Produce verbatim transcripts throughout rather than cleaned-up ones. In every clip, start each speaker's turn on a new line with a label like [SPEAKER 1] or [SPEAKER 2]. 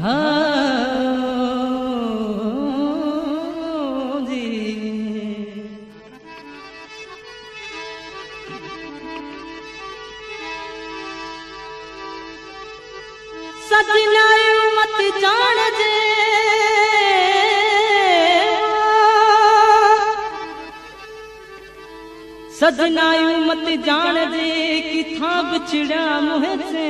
[SPEAKER 1] जी सजना मत जान जे सजना मत जान जे किथा बिछड़ा मुँह से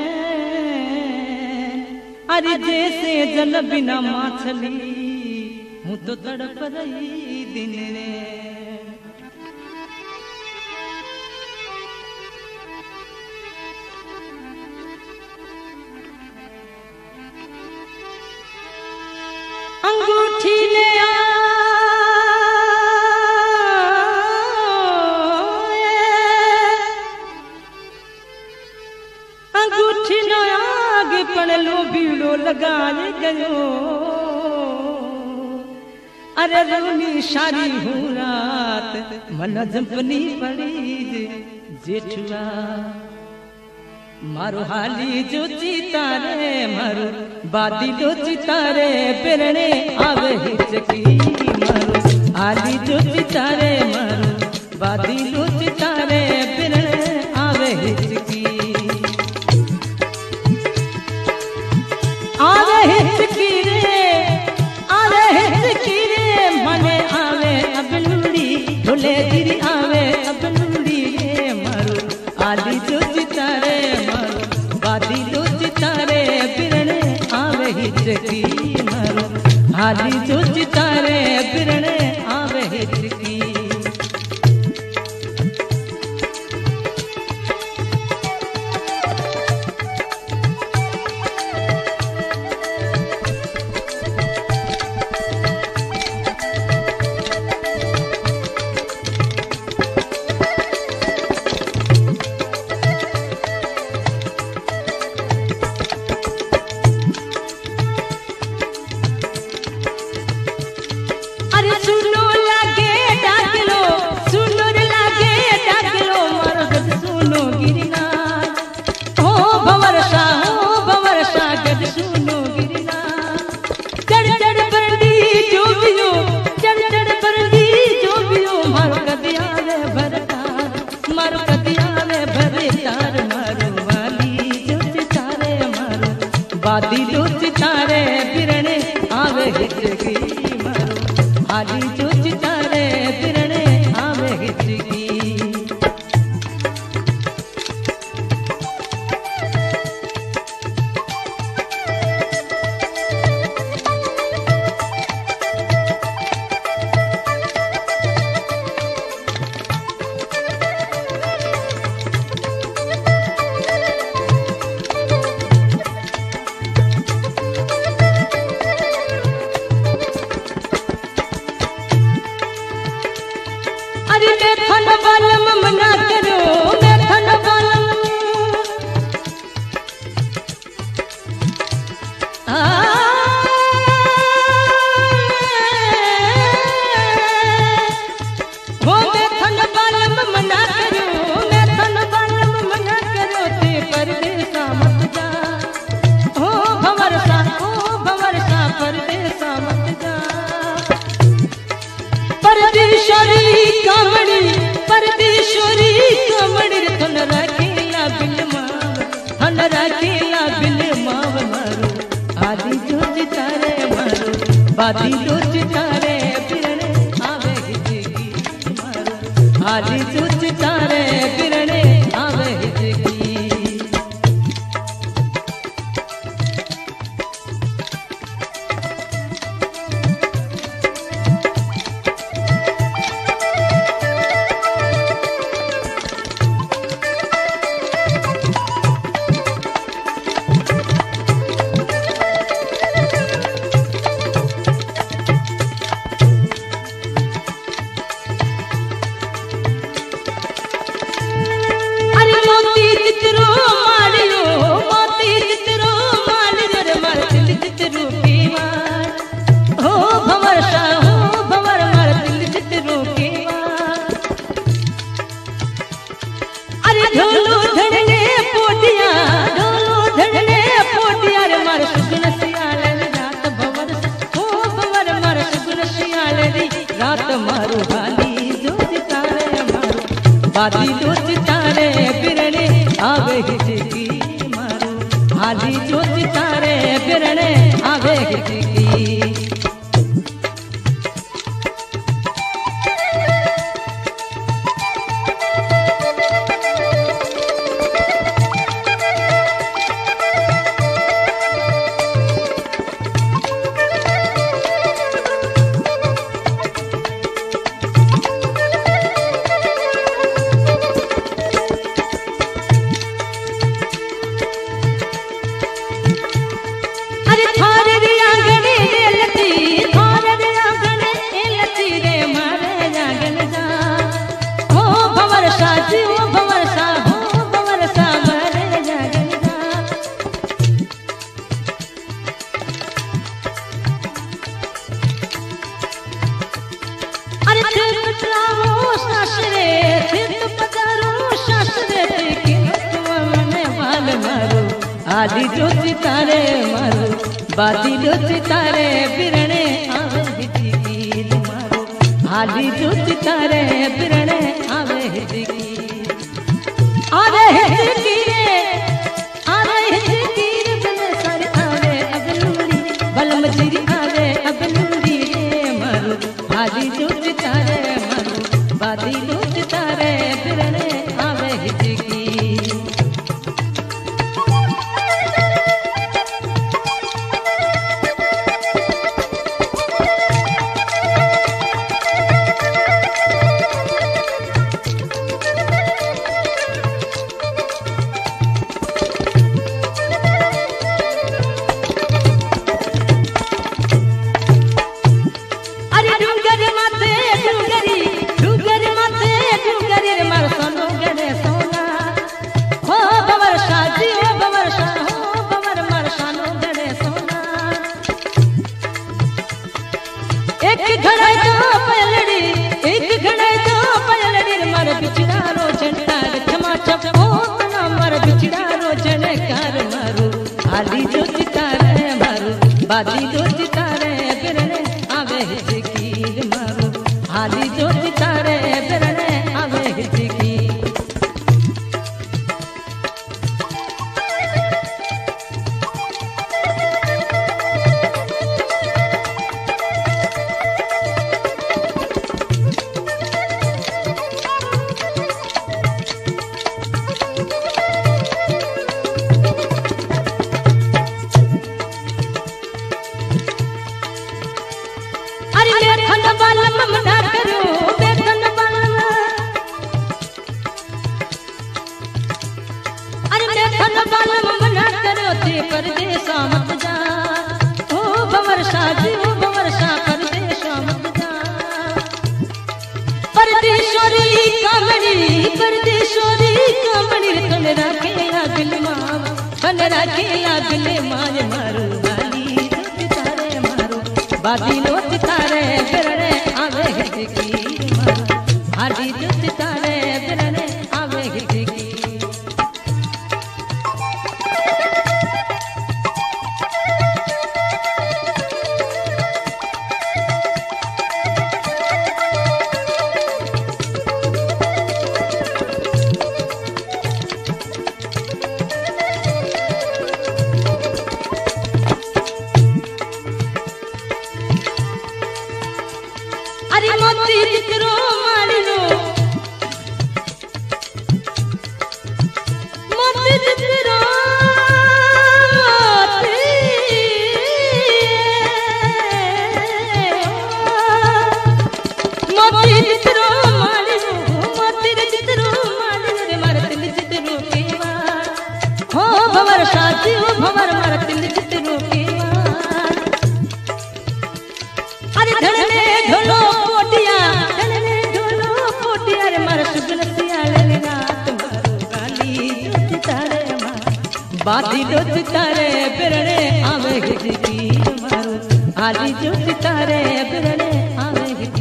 [SPEAKER 1] अरे जैसे जल बिना माछली हूँ तो तड़प रही दिन रे अंगूठी ले आ अंगूठी न आगे पण लो बीड़ो लगाए गयो अरे रोनी शारी हूँ रात मन जंपनी पड़ी जेठुआ मारो हाली जो चितारे मारो बादी जो चितारे बिरणे आवे हिचकी मारो हाली जो चितारे मारो बादी जो चितारे बिरणे आवे हिचकी आवे हिचकी रे आवे हिचकी रे मने आवे अबलूड़ी ढोले गिरी आवे अबलूड़ी रे मारो हाली जो चितारे बादी जो चितारे बिरणे आवे हिचकी मारो हाली जो चितारे बिरणे आवे हिचकी बादी जो चितारे बिरणे आवे हिचकी मारो हाली जो चितारे बिरणे आवे हिचकी बादी जो चितारे बिरणे आवे हिचकी मारो हाली जो चितारे बिरणे आवे हिचकी बादलो सितारे बिरणे आवे हिचकी मारो हाली जो सितारे बिरणे आवे हिचकी हाली जो सितारे मारो बादलो सितारे बिरणे आवे हिचकी मारो हाली जो सितारे बिरणे आवे हिचकी आवे हिचकी रे आवे हिचकी रे बने सारे आवे अगलूरी बलम जिरी आवे अगलूरी रे मारो हाली जो सितारे मारो बादलो सितारे बिरणे आवे हिचकी हाली जो सितारे मारो बादलो सितारे बिरणे आवे हिचकी मारो हाली जो सितारे बिरणे आवे हिचकी परदेसा मत जा ओ बवर्षा जी ओ बवर्षा परदेसा मत जा परदेशोरी कामणी परदेशोरी कामणी तन राखेला दिल माव तन राखेला दिल माय मारो हाली जो सितारे मारो बादलो सितारे बिरणे आवे हिचकी मारो हाली जो सितारे बिरणे आवे हिचकी अरे मोती जितरो मालिनो मोती जितरो मोती जितरो मालिनो मोती जितरो मालिनो रे मार तिल जितरो केवा हो भवर साथी हो भवर मार तिल जितरो केवा अरे धड़ने ढोलो पोटिया धड़ने ढोलो पोटिया रे मार सुगन सियाले रात मारो हाली जो सितारे मारो बादलो सितारे बिरणे आवे हिचकी मारो हाली जो सितारे बिरणे आवे हिचकी